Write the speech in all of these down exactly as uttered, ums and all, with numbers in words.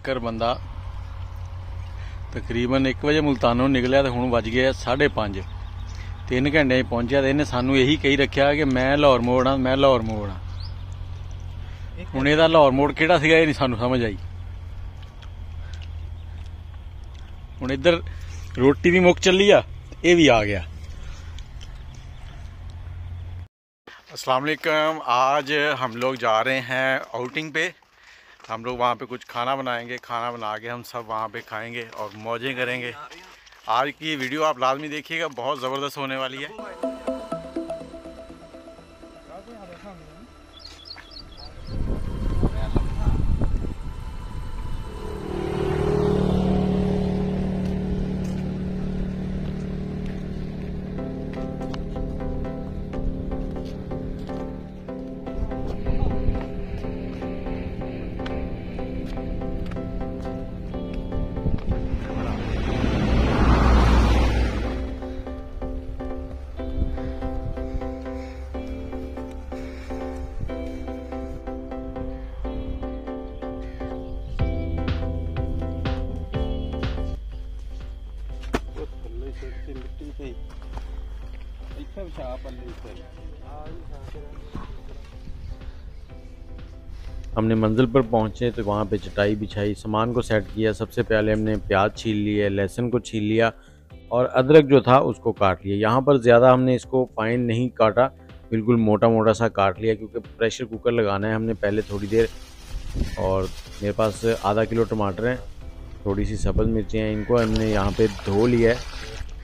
Tanker बंदा तकरीबन एक बजे मुल्तानों निकलिया तो हुण वज गए साढ़े पांच, तीन घंटे पहुंचा तो इन्हें सानू यही कही रखा कि मैं लाहौर मोड़ हाँ, मैं लाहौर मोड़ हाँ। हुण इहदा लाहौर मोड़ किहड़ा सीगा ये नहीं सानू समझ आई। हुण इधर रोटी भी मुक चली आ, ये भी आ गया। अस्सलाम वालेकुम। आज हम लोग जा रहे हैं आउटिंग पे। हम लोग वहाँ पे कुछ खाना बनाएंगे, खाना बना के हम सब वहाँ पे खाएंगे और मौजें करेंगे। आज की वीडियो आप लाजमी देखिएगा, बहुत ज़बरदस्त होने वाली है। हमने मंजिल पर पहुंचे तो वहाँ पे चटाई बिछाई, सामान को सेट किया। सबसे पहले हमने प्याज छील लिया, लहसुन को छील लिया और अदरक जो था उसको काट लिया। यहाँ पर ज़्यादा हमने इसको फाइन नहीं काटा, बिल्कुल मोटा मोटा सा काट लिया क्योंकि प्रेशर कुकर लगाना है हमने पहले थोड़ी देर। और मेरे पास आधा किलो टमाटर हैं, थोड़ी सी सब्ज़ मिर्ची हैं, इनको हमने यहाँ पे धो लिया है।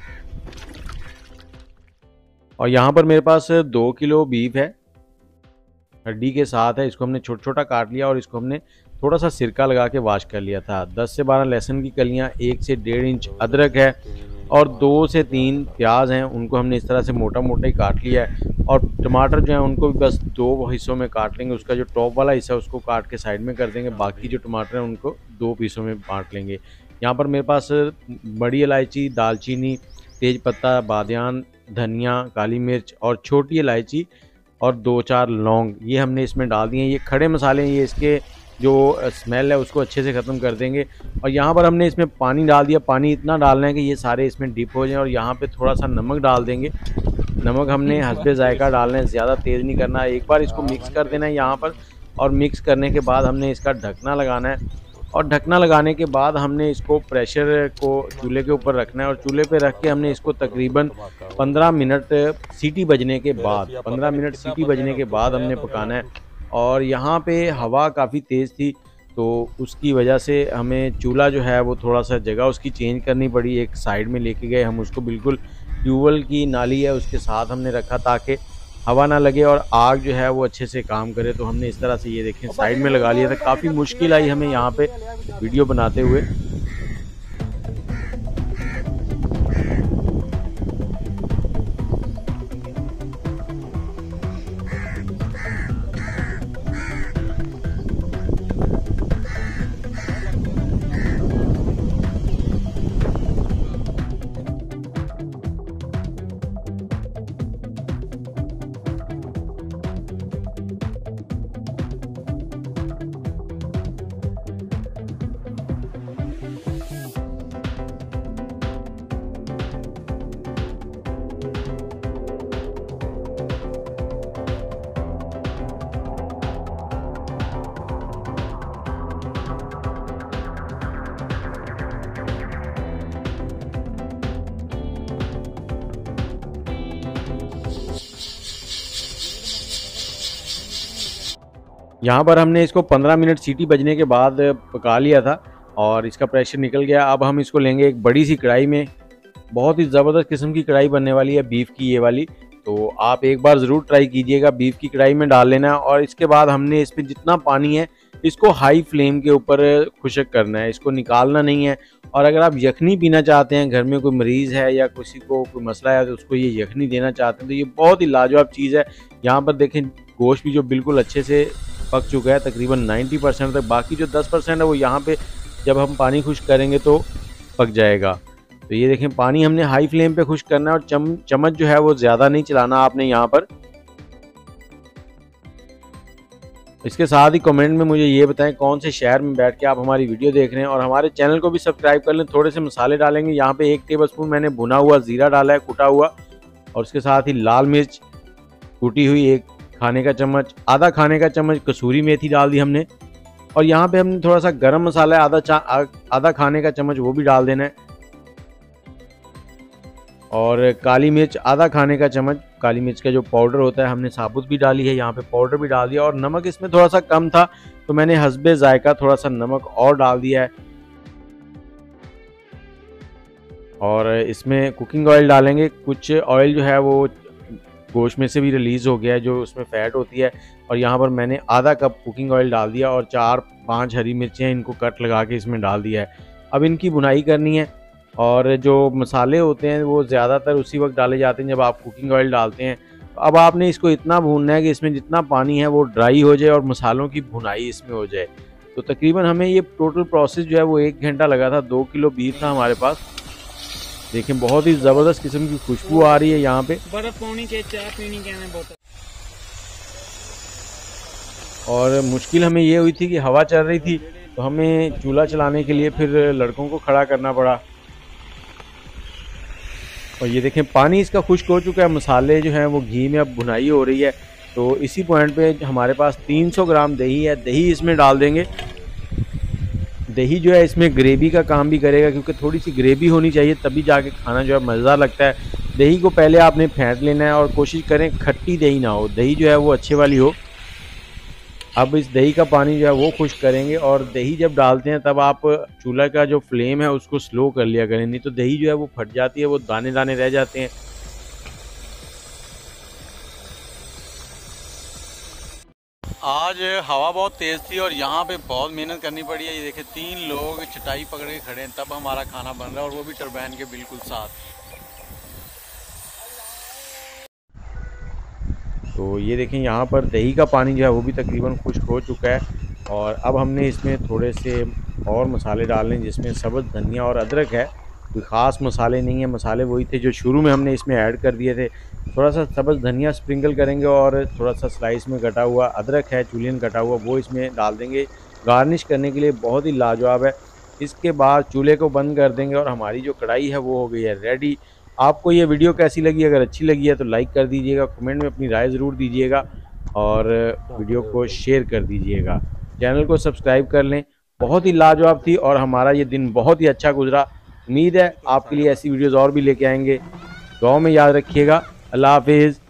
और यहाँ पर मेरे पास दो किलो बीफ है, हड्डी के साथ है। इसको हमने छोटा छोटा काट लिया और इसको हमने थोड़ा सा सिरका लगा के वॉश कर लिया था। दस से बारह लहसुन की कलियाँ, एक से डेढ़ इंच अदरक है और दो से तीन प्याज हैं, उनको हमने इस तरह से मोटा मोटा ही काट लिया है। और टमाटर जो है उनको भी बस दो हिस्सों में काट लेंगे। उसका जो टॉप वाला हिस्सा है उसको काट के साइड में कर देंगे, बाकी जो टमाटर हैं उनको दो पीसों में बांट लेंगे। यहाँ पर मेरे पास बड़ी इलायची, दालचीनी, तेज पत्ता, बादियान, धनिया, काली मिर्च और छोटी इलायची और दो चार लौंग, ये हमने इसमें डाल दिए हैं। ये खड़े मसाले हैं, ये इसके जो स्मेल है उसको अच्छे से ख़त्म कर देंगे। और यहाँ पर हमने इसमें पानी डाल दिया। पानी इतना डालना है कि ये सारे इसमें डिप हो जाएं। और यहाँ पे थोड़ा सा नमक डाल देंगे। नमक हमने हस्बे जायका डालना है, ज़्यादा तेज़ नहीं करना है। एक बार इसको मिक्स कर देना है यहाँ पर, और मिक्स करने के बाद हमने इसका ढकना लगाना है। और ढकना लगाने के बाद हमने इसको प्रेशर को चूल्हे के ऊपर रखना है और चूल्हे पे रख के हमने इसको तकरीबन पंद्रह मिनट सीटी बजने के बाद पंद्रह मिनट सीटी बजने के बाद हमने पकाना है। और यहाँ पे हवा काफ़ी तेज़ थी तो उसकी वजह से हमें चूल्हा जो है वो थोड़ा सा जगह उसकी चेंज करनी पड़ी। एक साइड में लेके गए हम उसको, बिल्कुल ट्यूबवेल की नाली है उसके साथ हमने रखा ताकि हवा ना लगे और आग जो है वो अच्छे से काम करे। तो हमने इस तरह से ये देखें साइड में लगा लिया था। काफ़ी मुश्किल आई हमें यहाँ पे वीडियो बनाते हुए। यहाँ पर हमने इसको पंद्रह मिनट सीटी बजने के बाद पका लिया था और इसका प्रेशर निकल गया। अब हम इसको लेंगे एक बड़ी सी कढ़ाई में। बहुत ही ज़बरदस्त किस्म की कढ़ाई बनने वाली है बीफ की ये वाली, तो आप एक बार ज़रूर ट्राई कीजिएगा। बीफ की कढ़ाई में डाल लेना है और इसके बाद हमने इसमें जितना पानी है इसको हाई फ्लेम के ऊपर खुशक करना है, इसको निकालना नहीं है। और अगर आप यखनी पीना चाहते हैं, घर में कोई मरीज़ है या किसी को कोई मसला है तो उसको ये यखनी देना चाहते हैं, तो ये बहुत ही लाजवाब चीज़ है। यहाँ पर देखें गोश्त भी जो बिल्कुल अच्छे से पक चुका है तकरीबन नब्बे परसेंट तक। बाकी जो दस परसेंट है वो यहाँ पे जब हम पानी खुश्क करेंगे तो पक जाएगा। तो ये देखें पानी हमने हाई फ्लेम पे खुश्क करना है और चम चम्मच जो है वो ज़्यादा नहीं चलाना आपने यहाँ पर। इसके साथ ही कमेंट में मुझे ये बताएं कौन से शहर में बैठ के आप हमारी वीडियो देख रहे हैं, और हमारे चैनल को भी सब्सक्राइब कर लें। थोड़े से मसाले डालेंगे, यहाँ पे एक टेबलस्पून मैंने भुना हुआ ज़ीरा डाला है, कुटा हुआ, और उसके साथ ही लाल मिर्च कुटी हुई एक खाने का चम्मच, आधा खाने का चम्मच कसूरी मेथी डाल दी हमने, और यहाँ पे हमने थोड़ा सा गरम मसाला आधा चा आधा खाने का चम्मच वो भी डाल देना है, और काली मिर्च आधा खाने का चम्मच, काली मिर्च का जो पाउडर होता है हमने साबुत भी डाली है, यहाँ पे पाउडर भी डाल दिया, और नमक इसमें थोड़ा सा कम था तो मैंने हस्बे जायका थोड़ा सा नमक और डाल दिया है। और इसमें कुकिंग ऑयल डालेंगे, कुछ ऑयल जो है वो गोश्त में से भी रिलीज़ हो गया है जो उसमें फ़ैट होती है, और यहाँ पर मैंने आधा कप कुकिंग ऑयल डाल दिया, और चार पांच हरी मिर्चें इनको कट लगा के इसमें डाल दिया है। अब इनकी भुनाई करनी है, और जो मसाले होते हैं वो ज़्यादातर उसी वक्त डाले जाते हैं जब आप कुकिंग ऑयल डालते हैं। अब आपने इसको इतना भूनना है कि इसमें जितना पानी है वो ड्राई हो जाए और मसालों की भुनाई इसमें हो जाए। तो तकरीबन हमें ये टोटल प्रोसेस जो है वो एक घंटा लगा था। दो किलो बीफ था हमारे पास। देखें बहुत ही ज़बरदस्त किस्म की खुशबू आ रही है यहाँ पे। बर्फ पानी के चाय पीनी के बोतल। और मुश्किल हमें ये हुई थी कि हवा चल रही थी, तो हमें चूल्हा चलाने के लिए फिर लड़कों को खड़ा करना पड़ा। और ये देखें पानी इसका खुश्क हो चुका है, मसाले जो हैं वो घी में अब भुनाई हो रही है। तो इसी पॉइंट पे हमारे पास तीन सौ ग्राम दही है, दही इसमें डाल देंगे। दही जो है इसमें ग्रेवी का काम भी करेगा, क्योंकि थोड़ी सी ग्रेवी होनी चाहिए तभी जाके खाना जो है मज़ेदार लगता है। दही को पहले आपने फेंट लेना है, और कोशिश करें खट्टी दही ना हो, दही जो है वो अच्छे वाली हो। अब इस दही का पानी जो है वो खुश्क करेंगे, और दही जब डालते हैं तब आप चूल्हा का जो फ्लेम है उसको स्लो कर लिया करें, नहीं तो दही जो है वो फट जाती है, वो दाने दाने रह जाते हैं। आज हवा बहुत तेज़ थी और यहाँ पे बहुत मेहनत करनी पड़ी है। ये देखें तीन लोग चटाई पकड़ के खड़े हैं, तब हमारा खाना बन रहा है, और वो भी टरबाइन के बिल्कुल साथ। तो ये देखें यहाँ पर दही का पानी जो है वो भी तकरीबन खुश्क हो चुका है, और अब हमने इसमें थोड़े से और मसाले डालने हैं, जिसमें सब्ज़ धनिया और अदरक है। कोई ख़ास मसाले नहीं है, मसाले वही थे जो शुरू में हमने इसमें ऐड कर दिए थे। थोड़ा सा सब्ज़ धनिया स्प्रिंकल करेंगे, और थोड़ा सा स्लाइस में कटा हुआ अदरक है, जुलियन कटा हुआ, वो इसमें डाल देंगे गार्निश करने के लिए। बहुत ही लाजवाब है। इसके बाद चूल्हे को बंद कर देंगे, और हमारी जो कढ़ाई है वो हो गई है रेडी। आपको ये वीडियो कैसी लगी? अगर अच्छी लगी है तो लाइक कर दीजिएगा, कमेंट में अपनी राय ज़रूर दीजिएगा, और वीडियो को शेयर कर दीजिएगा। चैनल को सब्सक्राइब कर लें। बहुत ही लाजवाब थी, और हमारा ये दिन बहुत ही अच्छा गुजरा। उम्मीद है आपके लिए ऐसी वीडियोज़ और भी लेके आएंगे। दुआ में याद रखिएगा। अल्लाह हाफिज़।